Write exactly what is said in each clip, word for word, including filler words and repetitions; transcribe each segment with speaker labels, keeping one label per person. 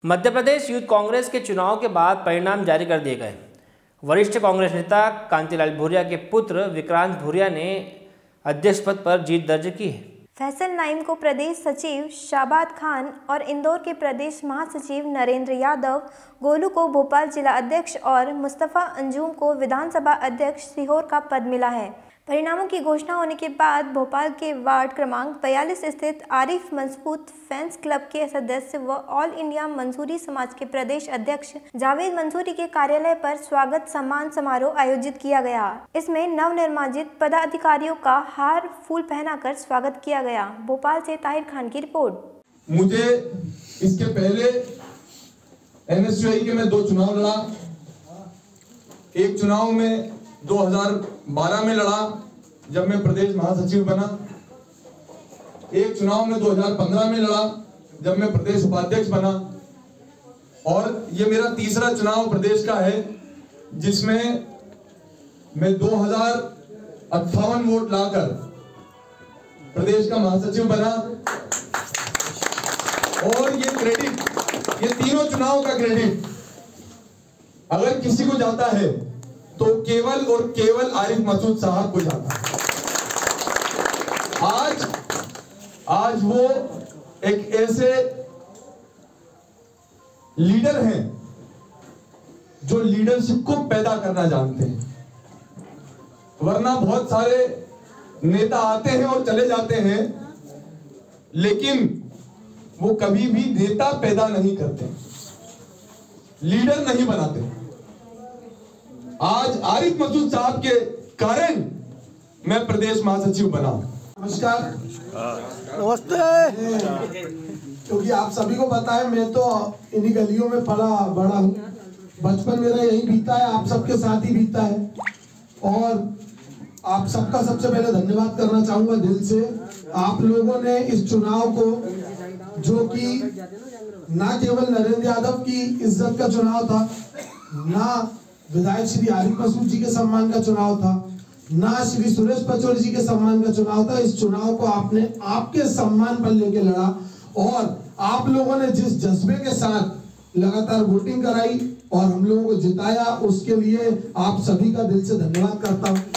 Speaker 1: Madhya Pradesh youth Congress के चुनाव के बाद परिणाम जारी कर दिए गए। वरिष्ठ कांग्रेस नेता कांतिलाल भूरिया के पुत्र विक्रांत भूरिया ने अध्यक्ष पद पर जीत दर्ज की है।
Speaker 2: फैसल नाइम को प्रदेश सचिव शाबाद खान और इंदौर के प्रदेश महासचिव नरेंद्र यादव, गोलू को भोपाल जिला अध्यक्ष और मुस्तफ़ा अंजुम को विधानसभा अध्यक्ष सीहोर का पद मिला है। परिणामों की घोषणा होने के बाद भोपाल के वार्ड क्रमांक बयालीस स्थित आरिफ मजबूत फैंस क्लब के सदस्य व ऑल इंडिया मंसूरी समाज के प्रदेश अध्यक्ष जावेद मंसूरी के कार्यालय पर स्वागत सम्मान समारोह आयोजित किया गया। इसमें नवनिर्वाचित पदाधिकारियों का हार फूल पहनाकर स्वागत किया गया। भोपाल से ताहिर खान की रिपोर्ट।
Speaker 3: मुझे इसके पहले एनएसयूआई के मैं दो चुनाव लड़ा। एक चुनाव में दो हज़ार बारह में लड़ा जब मैं प्रदेश महासचिव बना। एक चुनाव में दो हज़ार पंद्रह में लड़ा जब मैं प्रदेश उपाध्यक्ष बना। और ये मेरा तीसरा चुनाव प्रदेश का है जिसमें मैं दो हज़ार अट्ठावन वोट लाकर प्रदेश का महासचिव बना। और ये क्रेडिट, ये तीनों चुनाव का क्रेडिट अगर किसी को जाता है तो केवल और केवल आरिफ मसूद साहब को जाता है। आज आज वो एक ऐसे लीडर हैं जो लीडरशिप को पैदा करना जानते हैं। वरना बहुत सारे नेता आते हैं और चले जाते हैं, लेकिन वो कभी भी नेता पैदा नहीं करते, लीडर नहीं बनाते। आज आरिफ मसूद साहब के कारण मैं प्रदेश महासचिव बना।
Speaker 4: नमस्कार, नमस्ते। क्योंकि आप सभी को पता है मैं तो इन्हीं गलियों में पला बड़ा हूँ। बचपन मेरा यही बीता है, आप सबके साथ ही बीता है। और आप सबका सबसे पहले धन्यवाद करना चाहूंगा दिल से। आप लोगों ने इस चुनाव को, जो कि ना केवल नरेंद्र यादव की इज्जत का चुनाव था, ना विधायक श्री आरिफ मसूद जी के सम्मान का चुनाव था, ना श्री सुरेश पचौरी जी के सम्मान का चुनाव था। इस चुनाव को आपने आपके सम्मान पर लेके लड़ा और आप लोगों ने जिस जज्बे के साथ लगातार वोटिंग कराई और हम लोगों को जिताया, उसके लिए आप सभी का दिल से धन्यवाद करता हूं।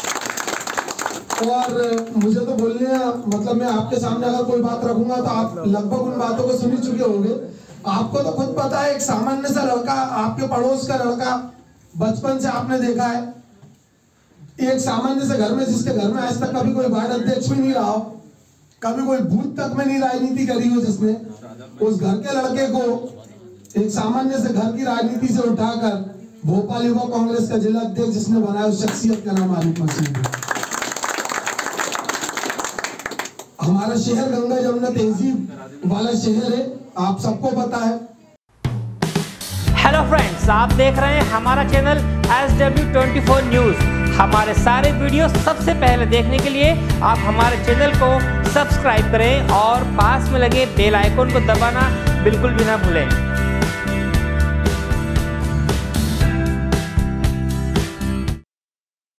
Speaker 4: और मुझे तो बोलने, मतलब मैं आपके सामने अगर कोई बात रखूंगा तो आप लगभग उन बातों को सुन ही चुके होंगे। आपको तो खुद पता है, एक सामान्य सा लड़का, आपके पड़ोस का लड़का, बचपन से आपने देखा है, एक सामान्य से घर में, जिसके घर में आज तक कभी कोई वार्ड अध्यक्ष भी नहीं रहा हो, कभी कोई बूथ तक में नहीं राजनीति करी हो, जिसने उस घर के लड़के को एक सामान्य से घर की राजनीति से उठाकर भोपाल युवा कांग्रेस का जिला अध्यक्ष जिसने बनाया, उस शख्सियत का नाम आरिफ मसूद है। हमारा शहर गंगा जमुना तहजीब वाला शहर है, आप सबको पता है।
Speaker 1: हेलो फ्रेंड्स, आप देख रहे हैं हमारा channel S W twenty four news. हमारे सारे वीडियो सबसे पहले देखने के लिए आप हमारे चैनल को सब्सक्राइब करें और पास में लगे बेल आइकन को दबाना बिल्कुल भी ना भूलें।